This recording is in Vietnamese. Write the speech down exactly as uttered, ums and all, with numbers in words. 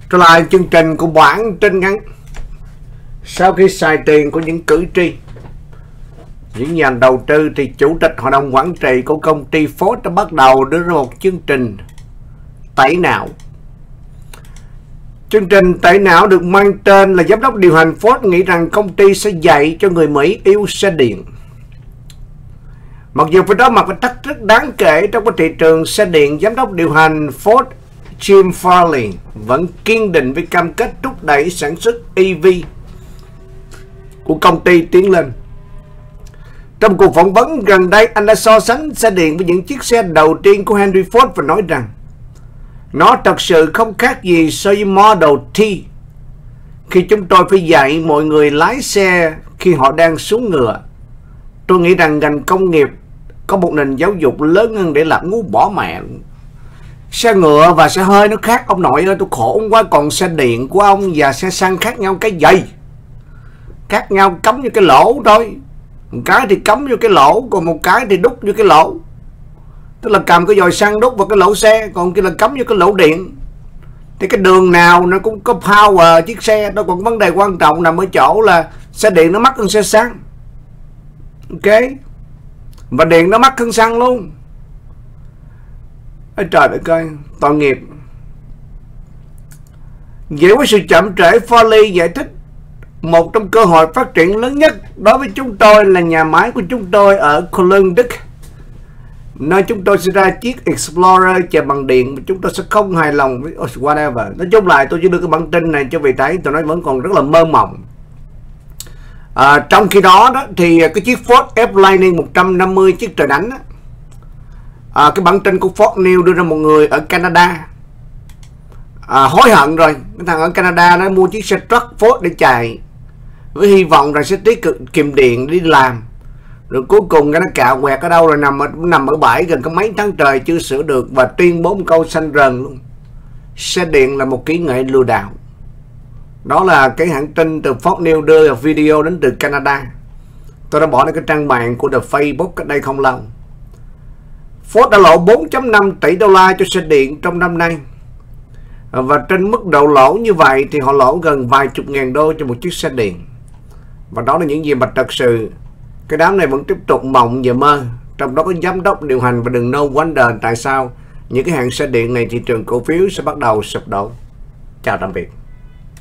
Trở lại chương trình của bản tin ngắn. Sau khi xài tiền của những cử tri, những nhà đầu tư, thì chủ tịch hội đồng quản trị của công ty Ford đã bắt đầu đưa ra một chương trình tẩy não. Chương trình tẩy não được mang tên là giám đốc điều hành Ford nghĩ rằng công ty sẽ dạy cho người Mỹ yêu xe điện. Mặc dù phải đối mặt với thách thức đáng kể trong cái thị trường xe điện, giám đốc điều hành Ford Jim Farley vẫn kiên định với cam kết thúc đẩy sản xuất e vê của công ty tiến lên. Trong cuộc phỏng vấn gần đây, anh đã so sánh xe điện với những chiếc xe đầu tiên của Henry Ford và nói rằng nó thật sự không khác gì so với Model T. Khi chúng tôi phải dạy mọi người lái xe khi họ đang xuống ngựa, tôi nghĩ rằng ngành công nghiệp có một nền giáo dục lớn hơn để làm ngu bỏ mẹ. Xe ngựa và xe hơi nó khác ông nội ơi, tôi khổ quá. Còn xe điện của ông và xe xăng khác nhau cái gì? Khác nhau cắm vô cái lỗ thôi. Một cái thì cắm vô cái lỗ, còn một cái thì đút vô cái lỗ. Tức là cầm cái dòi xăng đút vào cái lỗ xe, còn kia là cắm vô cái lỗ điện. Thì cái đường nào nó cũng có power chiếc xe đó. Còn vấn đề quan trọng nằm ở chỗ là xe điện nó mắc hơn xe xăng. Ok. Và điện nó mắc hơn xăng luôn. Ôi trời đất ơi, tội nghiệp. Dễ với sự chậm trễ, Farley giải thích một trong cơ hội phát triển lớn nhất đối với chúng tôi là nhà máy của chúng tôi ở Cologne, Đức, nơi chúng tôi sẽ ra chiếc Explorer chạy bằng điện mà chúng tôi sẽ không hài lòng với whatever. Nói chung lại tôi chỉ đưa cái bản tin này cho vị thấy, tôi nói vẫn còn rất là mơ mộng. À, trong khi đó, đó thì cái chiếc Ford F-Lightning một trăm năm mươi chiếc trời đánh đó, à, cái bản tin của Ford News đưa ra một người ở Canada à, hối hận rồi. Cái thằng ở Canada nó mua chiếc xe truck Ford để chạy với hy vọng rằng sẽ tiết kiệm điện đi làm, rồi cuối cùng cái nó cạo quẹt ở đâu rồi nằm ở, nằm ở bãi gần có mấy tháng trời chưa sửa được, và tuyên bố một câu xanh rần luôn: xe điện là một kỹ nghệ lừa đảo. Đó là cái hãng tin từ Fox News đưa ra video đến từ Canada. Tôi đã bỏ lên cái trang mạng của The Facebook cách đây không lâu. Ford đã lỗ bốn phẩy năm tỷ đô la cho xe điện trong năm nay. Và trên mức độ lỗ như vậy thì họ lỗ gần vài chục ngàn đô cho một chiếc xe điện. Và đó là những gì mà thật sự cái đám này vẫn tiếp tục mộng và mơ. Trong đó có giám đốc điều hành, và đừng no wonder tại sao những cái hãng xe điện này thị trường cổ phiếu sẽ bắt đầu sụp đổ. Chào tạm biệt.